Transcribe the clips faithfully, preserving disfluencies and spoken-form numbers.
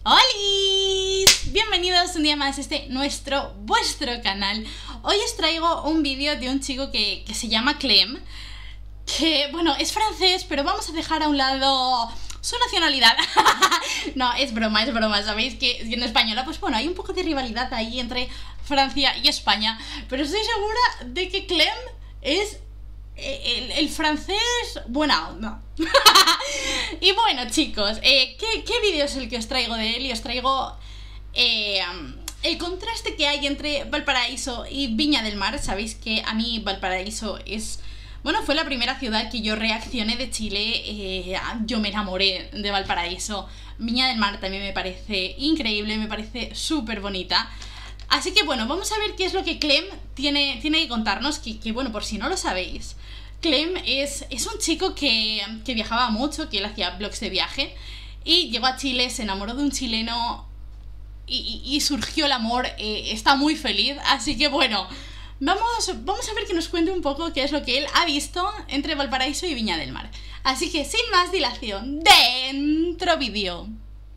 ¡Holis! Bienvenidos un día más a este nuestro, vuestro canal. Hoy os traigo un vídeo de un chico que, que se llama Clem, que, bueno, es francés, pero vamos a dejar a un lado su nacionalidad. No, es broma, es broma, sabéis que siendo española, pues bueno, hay un poco de rivalidad ahí entre Francia y España, pero estoy segura de que Clem es el, el francés buena onda. Y bueno, chicos, eh, ¿qué, ¿qué vídeo es el que os traigo de él? Y os traigo eh, el contraste que hay entre Valparaíso y Viña del Mar. Sabéis que a mí Valparaíso es... Bueno, fue la primera ciudad que yo reaccioné de Chile. eh, Yo me enamoré de Valparaíso. Viña del Mar también me parece increíble, me parece súper bonita. Así que bueno, vamos a ver qué es lo que Clem tiene, tiene que contarnos, que, que bueno, por si no lo sabéis, Clem es, es un chico que, que viajaba mucho, que él hacía vlogs de viaje, y llegó a Chile, se enamoró de un chileno y, y, y surgió el amor, eh, está muy feliz, así que bueno, vamos, vamos a ver que nos cuente un poco qué es lo que él ha visto entre Valparaíso y Viña del Mar. Así que sin más dilación, dentro vídeo.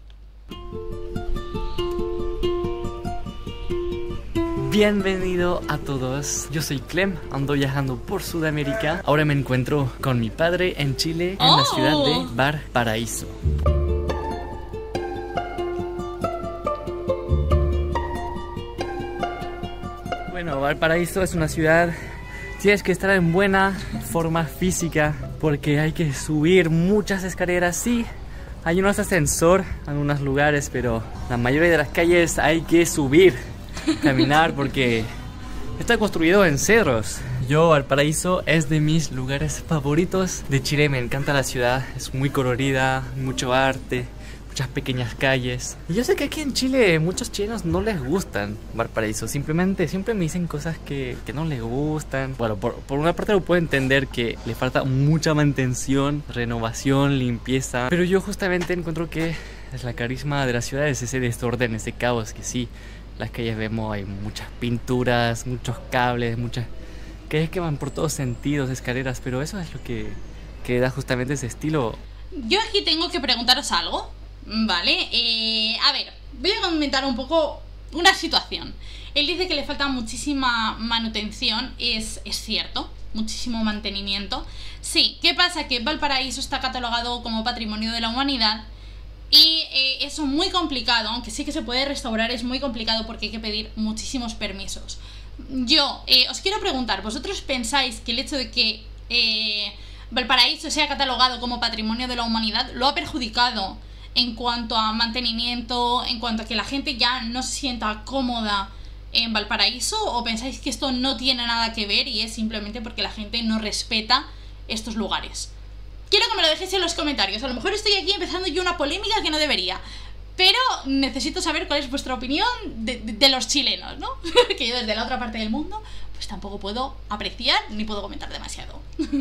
Bienvenido a todos, yo soy Clem, ando viajando por Sudamérica. Ahora me encuentro con mi padre en Chile, en oh. la ciudad de Valparaíso. Bueno, Valparaíso es una ciudad, tienes que estar en buena forma física porque hay que subir muchas escaleras. Sí, hay unos ascensores en algunos lugares, pero la mayoría de las calles hay que subir, caminar, porque está construido en cerros. Yo, Valparaíso es de mis lugares favoritos de Chile. Me encanta la ciudad, es muy colorida, mucho arte, muchas pequeñas calles. Y yo sé que aquí en Chile muchos chilenos no les gustan Valparaíso, simplemente siempre me dicen cosas que, que no les gustan. Bueno, por, por una parte lo puedo entender, que le falta mucha mantención, renovación, limpieza, pero yo justamente encuentro que es la carisma de la ciudad, es ese desorden, ese caos que sí. Las calles vemos, hay muchas pinturas, muchos cables, muchas calles que van por todos sentidos, escaleras, pero eso es lo que, que da justamente ese estilo. Yo aquí tengo que preguntaros algo, ¿vale? Eh, a ver, voy a comentar un poco una situación. Él dice que le falta muchísima manutención, es, es cierto, muchísimo mantenimiento. Sí, ¿qué pasa? Que Valparaíso está catalogado como Patrimonio de la Humanidad. Y eh, eso es muy complicado, aunque sí que se puede restaurar, es muy complicado porque hay que pedir muchísimos permisos. Yo eh, os quiero preguntar, ¿vosotros pensáis que el hecho de que eh, Valparaíso sea catalogado como Patrimonio de la Humanidad lo ha perjudicado en cuanto a mantenimiento, en cuanto a que la gente ya no se sienta cómoda en Valparaíso? ¿O pensáis que esto no tiene nada que ver y es simplemente porque la gente no respeta estos lugares? Quiero que me lo dejéis en los comentarios. A lo mejor estoy aquí empezando yo una polémica que no debería, pero necesito saber cuál es vuestra opinión de, de, de los chilenos, ¿no? Que yo desde la otra parte del mundo pues tampoco puedo apreciar ni puedo comentar demasiado.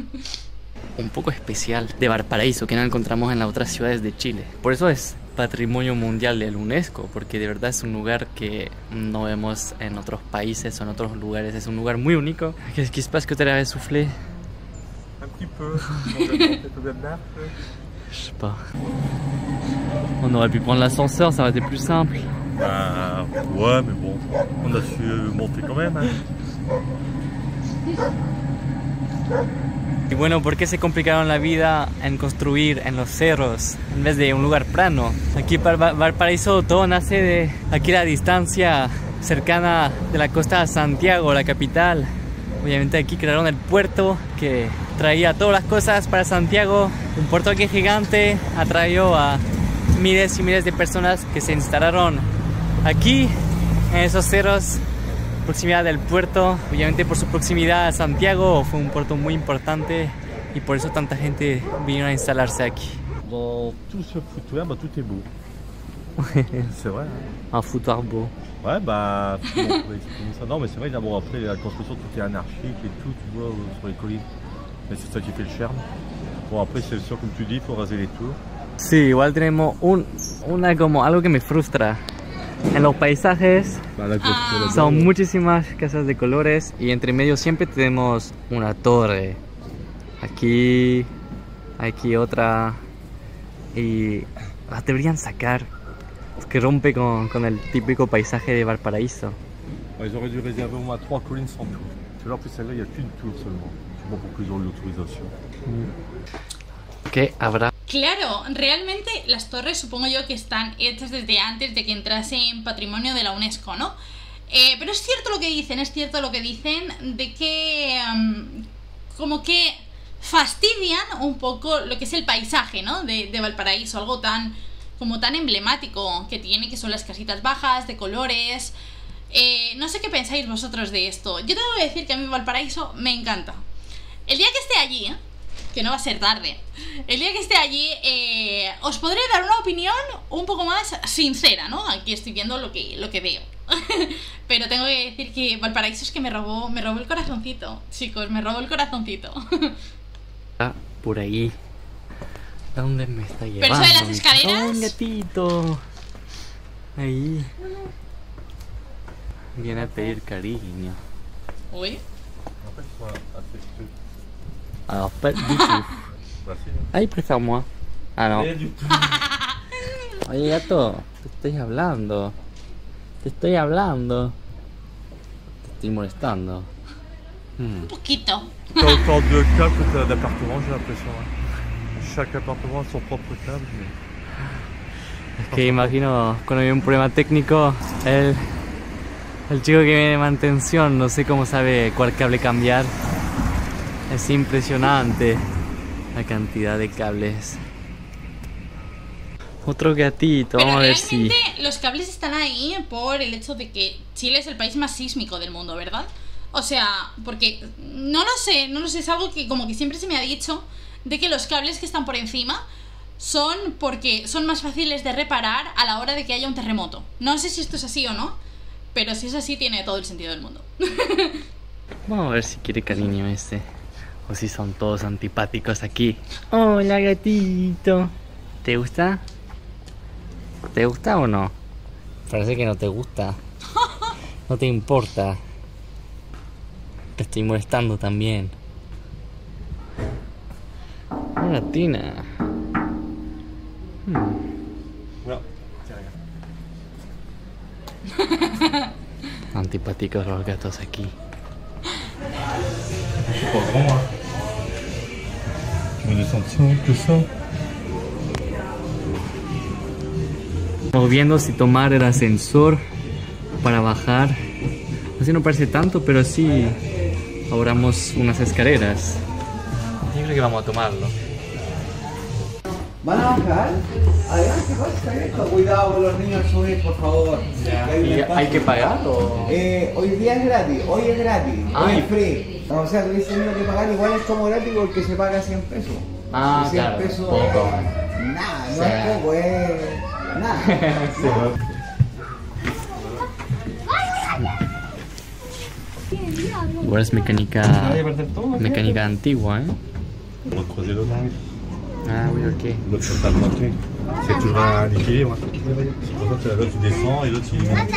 Un poco especial de Valparaíso que no encontramos en las otras ciudades de Chile. Por eso es Patrimonio Mundial de la UNESCO, porque de verdad es un lugar que no vemos en otros países o en otros lugares. Es un lugar muy único. Qu'est-ce qui se passe que tu avais soufflé? Un petit peu, peut-être au Danemark. Je sais pas. On aurait pu prendre l'ascenseur, ça aurait été plus simple. Bah ouais, mais bon, on a su monter quand même. Hein. Y bueno, ¿por qué se complicaron la vida en construir en los cerros en vez de un lugar plano? Aquí para Valparaíso todo nace de aquí la distancia cercana de la costa de Santiago, la capital. Obviamente aquí crearon el puerto que traía todas las cosas para Santiago. Un puerto que gigante atrajo a miles y miles de personas que se instalaron aquí en esos cerros, proximidad del puerto. Obviamente por su proximidad a Santiago fue un puerto muy importante y por eso tanta gente vino a instalarse aquí. Dans tout ce foutoir, bah, tout est beau. C'est vrai. Hein. Un foutoir beau. Ouais, bah, bon, on pourrait exprimer ça. Non, mais c'est vrai, là, bon, après, la construction, tout est anarchique et tout, tu vois, sur les collines. Mais c'est ça qui fait le charme. Bon, après, c'est sûr, comme tu dis, il faut raser les tours. Sí, igual tenemos un, una como algo que me frustra. En los paisajes Ah. son muchísimas casas de colores y entre medio siempre tenemos una torre. Aquí, aquí otra. Y las deberían sacar Es que rompe con, con el típico paisaje de Valparaíso. Ouais, ils auraient dû réserver au moins trois collines sans tour. Parce que là, en plus, celle-là, il n'y a qu'une tour seulement. Je sais pas pourquoi ils ont eu l'autorisation. ¿Qué habrá? Claro, realmente las torres supongo yo que están hechas desde antes de que entrase en patrimonio de la UNESCO, ¿no? Eh, pero es cierto lo que dicen, es cierto lo que dicen de que um, como que fastidian un poco lo que es el paisaje, ¿no? De, de Valparaíso, algo tan como tan emblemático que tiene, que son las casitas bajas, de colores. Eh, no sé qué pensáis vosotros de esto. Yo tengo que decir que a mí Valparaíso me encanta. El día que esté allí, ¿eh? Que no va a ser tarde, el día que esté allí eh, os podré dar una opinión un poco más sincera, ¿no? Aquí estoy viendo lo que, lo que veo. Pero tengo que decir que Valparaíso es que me robó, me robó el corazoncito. Chicos, me robó el corazoncito. Ah, por ahí. ¿Dónde me está llevando? ¿Pero eso de las escaleras? ¡Oh, un gatito! Ahí. Viene a pedir cariño. Uy. Ah, pas du tout. Ah, il préfère moi. Ah no. Oye, gato, te estoy hablando. Te estoy hablando. Te estoy molestando. Hmm. Un poquito. T'as autant de câbles que t'as d'appartements, j'ai l'impression. Hein. Chaque appartement a son propre câble. Mais... Es que imagino cuando hay un problema técnico, el, el chico que viene de mantención, no sé cómo sabe cuál cable cambiar. Es impresionante la cantidad de cables. Otro gatito, Pero vamos a ver si... realmente los cables están ahí por el hecho de que Chile es el país más sísmico del mundo, ¿verdad? O sea, porque no lo sé, no lo sé, es algo que como que siempre se me ha dicho de que los cables que están por encima son porque son más fáciles de reparar a la hora de que haya un terremoto. No sé si esto es así o no, pero si es así tiene todo el sentido del mundo. Vamos a ver si quiere cariño este. O si son todos antipáticos aquí. Hola, gatito. ¿Te gusta? ¿Te gusta o no? Parece que no te gusta. No te importa. Te estoy molestando también. Hola, Tina. Hmm. Voilà, c'est rien. Antipáticos los gatos aquí. C'est pas grand, hein. Je me descends ça, que ça. Estamos viendo si tomar el ascensor para bajar. Así no parece tanto, pero sí abramos unas escaleras. Yo creo que vamos a tomarlo. ¿Van a bajar? Adelante, pasa, cuidado con los niños al subir, por favor. ¿Y hay que pagar o...? Eh, hoy día es gratis, hoy es gratis, Ah, hoy y- es free. O sea, tuviese tenido que pagar, igual es como gratis porque se paga cien pesos. Ah, Y cien claro, pesos poco. es nada, no Sí. es poco, es nada. Sí. Igual es mecánica... Mecánica antigua, ¿eh? On va creuser l'autre. Ah oui, ok. L'autre, ça pas le monter. C'est toujours un équilibre. Hein. C'est pour ça que l'autre, il descend et l'autre, il monte.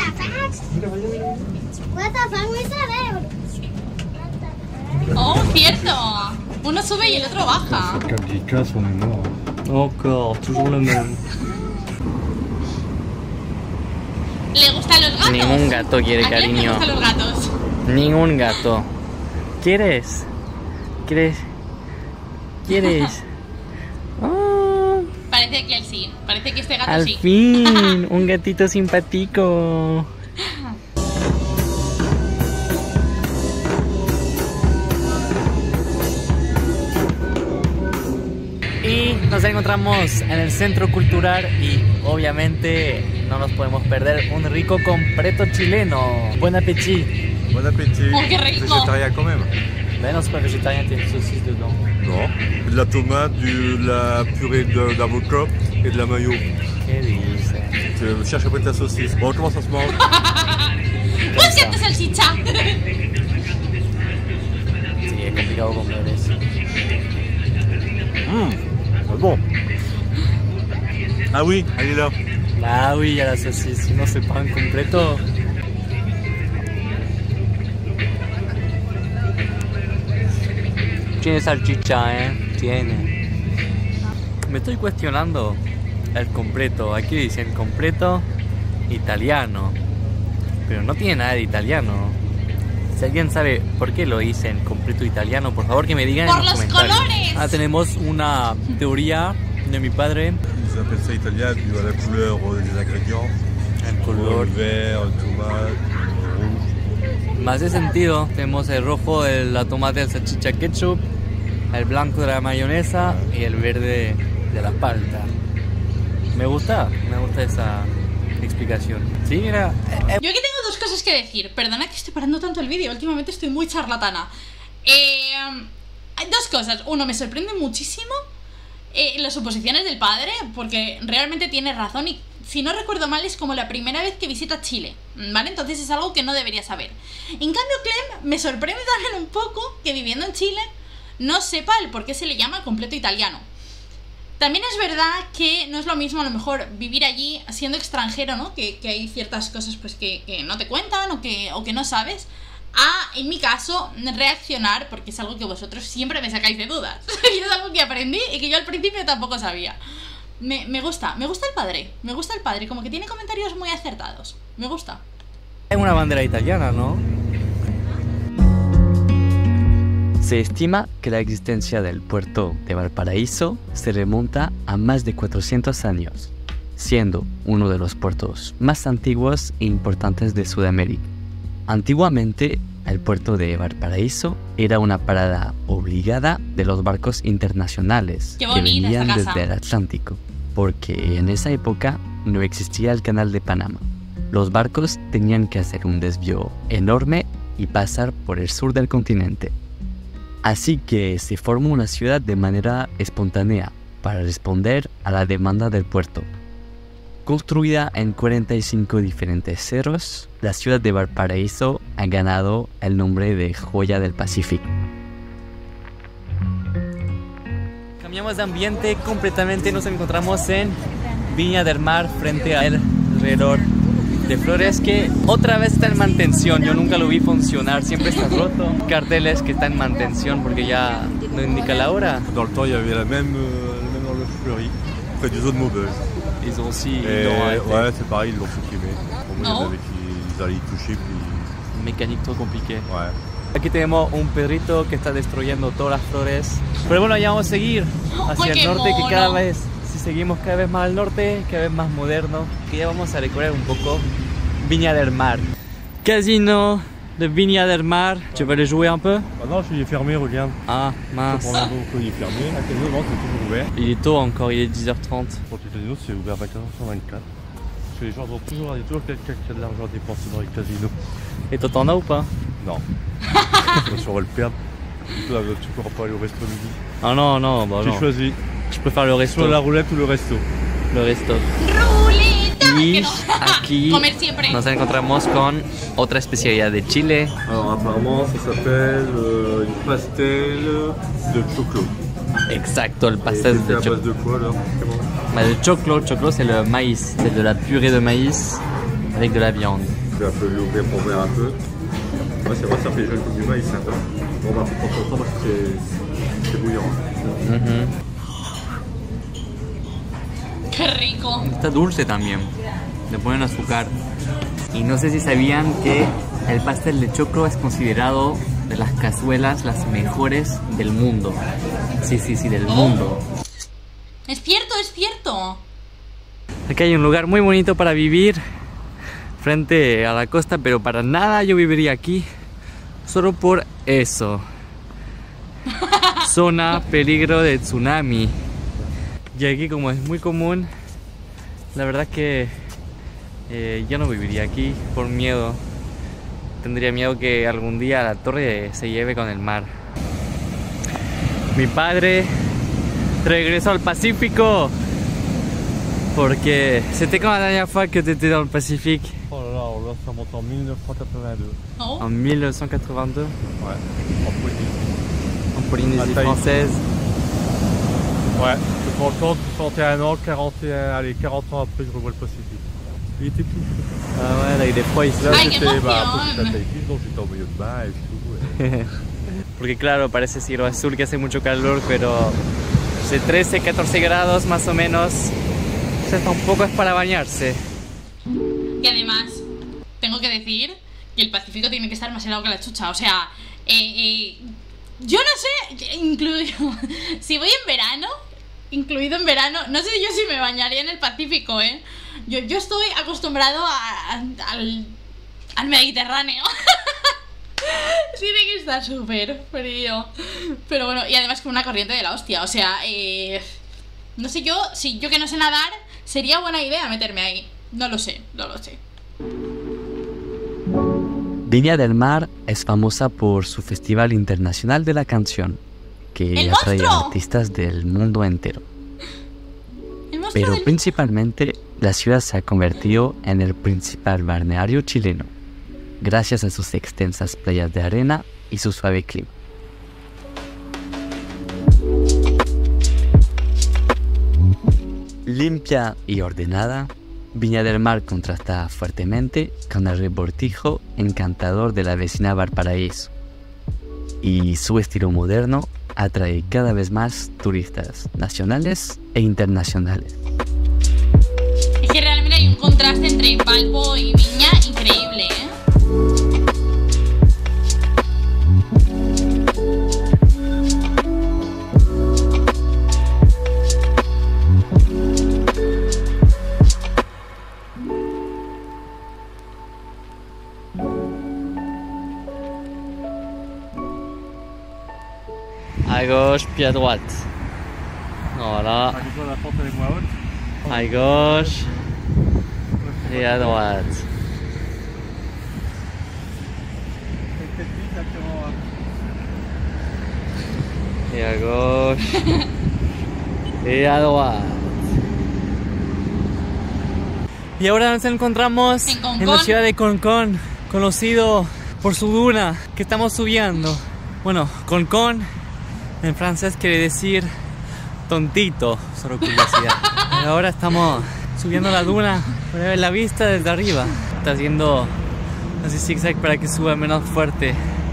Oh, cierto. Uno sube y el otro baja. Le câble, il casse, on est mort. Encore, toujours le même. ¿Le gustan los gatos? Ningún gato quiere ¿A quién le cariño. gustan los gatos? Ningún gato. ¿Quieres? ¿Quieres? ¿Quieres? Oh, Parece que él sí. Parece que este gato al sí. fin, un gatito simpático. Y nos encontramos en el centro cultural y obviamente no nos podemos perder un rico completo chileno. Buen appetit. Bon appétit. Oh, qué rico. Végétarien quand même. Ben c'est pas végétarien, t'as une saucisse dedans. Non. De la tomate, du, de la purée de- d'avocat et de la mayo. ¿Qué dice? Tu cherches après ta saucisse. Bon, comment ça se mange? ¡Búscate salchicha! Sí, es complicado comer eso. Mmh, c'est bon. Ah oui, elle est là. Ah oui, il y a la saucisse, sinon c'est pas un completo. Tiene salchicha, eh, tiene. Me estoy cuestionando el completo. Aquí dicen completo italiano, pero no tiene nada de italiano. Si alguien sabe por qué lo dicen completo italiano, por favor que me digan Por en los, los comentarios. colores. Ah, tenemos una teoría de mi padre. Ils appellent ça italien dû à la couleur euh, des ingrédients. El Le color vert, le tomate, le rouge. más de sentido. Tenemos el rojo de la tomate, el salchicha ketchup, el blanco de la mayonesa y el verde de la palta. Me gusta, me gusta esa explicación. Sí, mira. eh, Yo aquí tengo dos cosas que decir. Perdona que estoy parando tanto el vídeo. Últimamente estoy muy charlatana. Eh, hay dos cosas. Uno, me sorprende muchísimo eh, las suposiciones del padre, porque realmente tiene razón y, si no recuerdo mal, es como la primera vez que visita Chile, ¿vale? Entonces es algo que no debería saber. En cambio, Clem, me sorprende también un poco que viviendo en Chile no sepa el por qué se le llama completo italiano. También es verdad que no es lo mismo a lo mejor vivir allí siendo extranjero, ¿no? Que, que hay ciertas cosas pues que, que no te cuentan o que, o que no sabes. A, en mi caso, reaccionar, porque es algo que vosotros siempre me sacáis de dudas. Y es algo que aprendí y que yo al principio tampoco sabía. Me, me gusta, me gusta el padre, me gusta el padre, como que tiene comentarios muy acertados. Me gusta. Es una bandera italiana, ¿no? Se estima que la existencia del puerto de Valparaíso se remonta a más de cuatrocientos años, siendo uno de los puertos más antiguos e importantes de Sudamérica. Antiguamente, el puerto de Valparaíso era una parada obligada de los barcos internacionales Qué que bonita venían esta casa. desde el Atlántico, porque en esa época no existía el Canal de Panamá. Los barcos tenían que hacer un desvío enorme y pasar por el sur del continente. Así que se formó una ciudad de manera espontánea para responder a la demanda del puerto. Construida en cuarenta y cinco diferentes cerros, la ciudad de Valparaíso ha ganado el nombre de Joya del Pacífico. Cambiamos de ambiente completamente, nos encontramos en Viña del Mar frente al alrededor de Flores, que otra vez está en mantención. Yo nunca lo vi funcionar, siempre está roto. Carteles que está en mantención porque ya no indica la hora. Dans le temps, il y avait la même, euh, la même horloge fleurie, près du zoo de Maubeuge. Ils ont aussi Et ils l'ont arrêté. ouais, c'est pareil, ils l'ont supprimé. Pour moi, il y en Non. avait qui ils allaient y toucher, puis Mécanique trop compliqué. ouais. Aquí tenemos un perrito que está destruyendo todas las flores. Pero bueno, ya vamos a seguir hacia ¡Ay, el qué norte, que mono! cada vez, si seguimos cada vez más al norte, cada vez más moderno, que ya vamos a recorrer un poco Viña del Mar. Casino de Viña del Mar. Tu veux le jouer un peu? Ah non, il est fermé, regarde. Ah, Je mince. comprends pas pourquoi il est fermé. La casino, non, c'est toujours ouvert. Il est tôt encore, il est dix heures trente. Pour le casino, c'est ouvert vingt-quatre heures sur vingt-quatre. Parce que les gens vont toujours, il y a toujours quelqu'un qui a de l'argent à dépenser dans les casinos. Et toi, t'en as ou pas? Non. Parce qu'on va le perdre. Du coup, là, tu ne pourras pas aller au resto midi. Ah non, non, bah J'ai non. choisi Je préfère le resto. soit la roulette ou le resto. Le resto. ¡Ruleta! Y Que no. aquí Comer siempre. nos encontramos con otra especialidad de Chile. Alors apparemment, ça s'appelle euh, une pastel de choclo. Exacto, el Et pastel c'est de à choclo. base de quoi alors? Comment? Bah, le choclo, choclo c'est le maïs, c'est de la purée de maïs avec de la viande. Je vais un peu l'ouvrir pour voir un peu. Ouais, c'est vrai, ça fait jeune comme du maïs, hein. Bon, on va prendre son temps parce que c'est- c'est bouillant. Ujú. ¡Qué rico! Está dulce también, le ponen azúcar. Y no sé si sabían que el pastel de choclo es considerado de las cazuelas las mejores del mundo. Sí, sí, sí, del Oh. mundo. Es cierto, es cierto. Aquí hay un lugar muy bonito para vivir frente a la costa, pero para nada yo viviría aquí, solo por eso. Zona peligro de tsunami. Y aquí, como es muy común, la verdad que eh, yo no viviría aquí por miedo. Tendría miedo que algún día la torre se lleve con el mar. Mi padre regresó al Pacífico. Porque c'était quand la dernière fois que tu étais dans le Pacifique? Oh là là, alors là, ça remonte en mille neuf cent quatre-vingt-deux. Oh. En mille neuf cent quatre-vingt-deux, Ouais, en Polynésie. en Polynésie À Tahiti. française. Ouais, je prends le temps, soixante et un ans, quarante et un, allez, quarante ans après, je revois le Pacifique. Il était tout chaud. Ah ouais, là il est froid ici. Là, Ay, qué j'étais bah, emoción. après, j'étais à Tahiti, donc j'étais en maillot de bain et tout. Et... Porque claro, parece cielo azul que hace mucho calor, pero de trece, catorce grados más o menos. O sea, tampoco es para bañarse. Y además, tengo que decir que el Pacífico tiene que estar más helado que la chucha. O sea, eh, eh, yo no sé, incluido, si voy en verano, incluido en verano, no sé yo si me bañaría en el Pacífico, ¿eh? Yo, yo estoy acostumbrado a, a, al, al Mediterráneo. Tiene que estar súper frío. Pero bueno, y además con una corriente de la hostia. O sea, eh, no sé yo, si yo que no sé nadar, sería buena idea meterme ahí. No lo sé, no lo sé. Viña del Mar es famosa por su Festival Internacional de la Canción, que atrae a artistas del mundo entero. Pero del... principalmente, la ciudad se ha convertido en el principal balneario chileno, gracias a sus extensas playas de arena y su suave clima. Limpia y ordenada, Viña del Mar contrasta fuertemente con el revoltijo encantador de la vecina Valparaíso, y su estilo moderno atrae cada vez más turistas nacionales e internacionales. Es que realmente hay un contraste entre Valpo y Viña increíble, ¿eh? À gauche, puis à droite. Voilà. À gauche et à droite. Et à gauche et à droite. Y ahora nos encontramos en, en la ciudad de Concón, conocido por su duna que estamos subiendo. Bueno, Concón en francés quiere decir tontito, solo curiosidad. Y ahora estamos subiendo la duna para ver la vista desde arriba. Está haciendo así zigzag para que suba menos fuerte.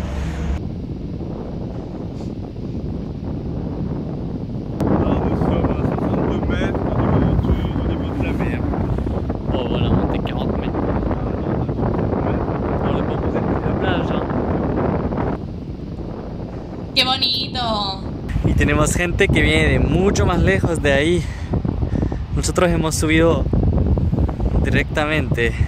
¡Qué bonito! Y tenemos gente que viene de mucho más lejos de ahí. Nosotros hemos subido directamente.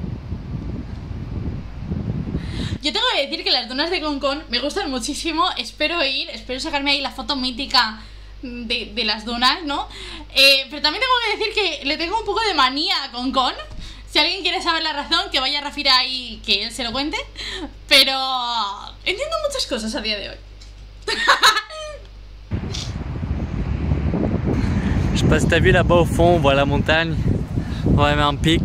Yo tengo que decir que las dunas de Concón me gustan muchísimo. Espero ir, espero sacarme ahí la foto mítica de, de las dunas, ¿no? Eh, pero también tengo que decir que le tengo un poco de manía a Concón. Si alguien quiere saber la razón, que vaya a Rafira ahí y que él se lo cuente. Pero entiendo muchas cosas a día de hoy. Je sais pas si t'as vu là-bas au fond, on voit la montagne. On va même un pic.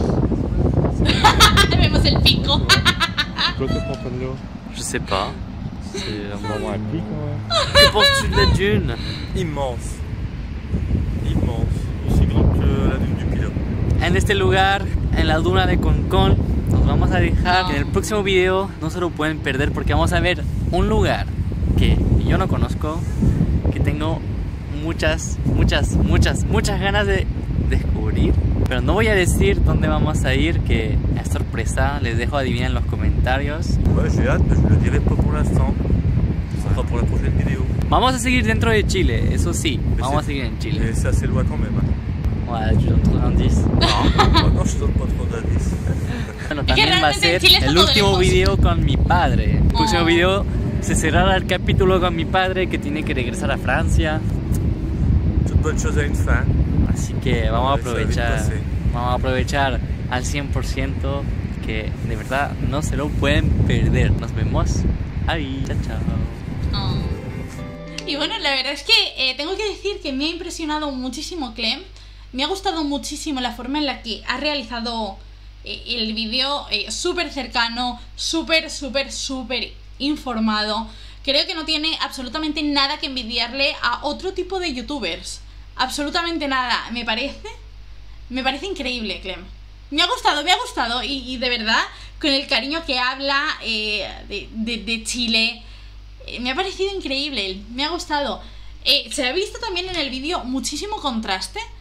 Vemos el pico. Quoi ce fontaine-là? Je sais pas. C'est vraiment un pic, ouais. Que penses-tu de la dune? Immense. Immense. Aussi grande que la dune du Pilat. En este lugar, en la duna de Concón, nos vamos a dejar. En el próximo video no se lo pueden perder porque vamos a ver un lugar que yo no conozco, que tengo muchas, muchas, muchas, muchas ganas de descubrir, pero no voy a decir dónde vamos a ir, que es sorpresa, les dejo adivinar en los comentarios. Ouais, j'ai hâte, mais je le dirai pas pour l'instant. Ça sera pour la prochaine vidéo. Vamos a seguir dentro de Chile, eso sí, vamos a seguir en Chile. Mais c'est assez loin quand même. Hein. Ouais, tu donnes trop d'indices. Non, non, je donne pas trop d'indices. Bueno, también va a ser el último video con mi padre. El próximo Oh. video se cerrará el capítulo con mi padre, que tiene que regresar a Francia. Toute bonne chose a une fin. Así que vamos a Ouais, ça va vite aprovechar, passer. vamos a aprovechar al cien por ciento, que de verdad no se lo pueden perder. Nos vemos ahí, chao, chao. Oh. Y bueno, la verdad es que eh, tengo que decir que me ha impresionado muchísimo Clem. Me ha gustado muchísimo la forma en la que ha realizado eh, el vídeo, eh, súper cercano, súper, súper, súper informado. Creo que no tiene absolutamente nada que envidiarle a otro tipo de youtubers. Absolutamente nada. Me parece, me parece increíble, Clem. Me ha gustado, me ha gustado. Y, y de verdad, con el cariño que habla eh, de, de, de Chile, eh, me ha parecido increíble. Me ha gustado. Eh, se ha visto también en el vídeo muchísimo contraste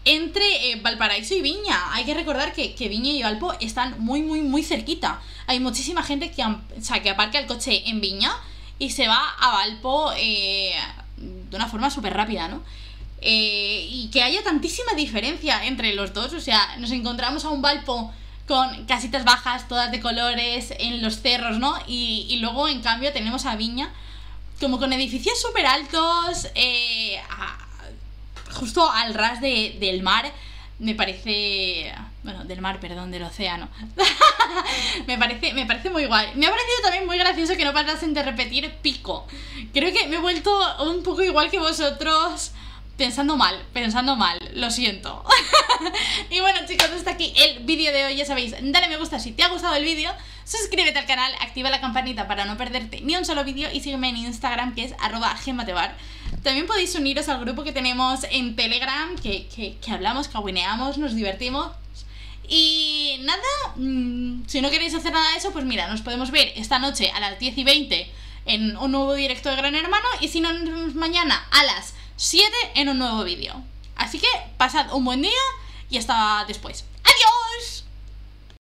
entre eh, Valparaíso y Viña. Hay que recordar que, que Viña y Valpo están muy, muy, muy cerquita. Hay muchísima gente que, o sea, que aparca el coche en Viña y se va a Valpo eh, de una forma súper rápida, ¿no? Eh, y que haya tantísima diferencia entre los dos. O sea, nos encontramos a un Valpo con casitas bajas, todas de colores, en los cerros, ¿no? Y, y luego, en cambio, tenemos a Viña como con edificios súper altos, eh, a, justo al ras de, del mar. Me parece... Bueno, del mar, perdón, del océano. me parece me parece muy guay. Me ha parecido también muy gracioso que no parasen de repetir pico. Creo que me he vuelto un poco igual que vosotros, pensando mal, pensando mal, lo siento. Y bueno, chicos, hasta aquí el vídeo de hoy. Ya sabéis, dale me gusta si te ha gustado el vídeo, suscríbete al canal, activa la campanita para no perderte ni un solo vídeo y sígueme en Instagram, que es arroba gematebar. También podéis uniros al grupo que tenemos en Telegram, que, que, que hablamos, cahuineamos, nos divertimos. Y nada, mmm, si no queréis hacer nada de eso, pues mira, nos podemos ver esta noche a las diez y veinte en un nuevo directo de Gran Hermano, y si no, nos vemos mañana a las siete en un nuevo vídeo. Así que pasad un buen día y hasta después.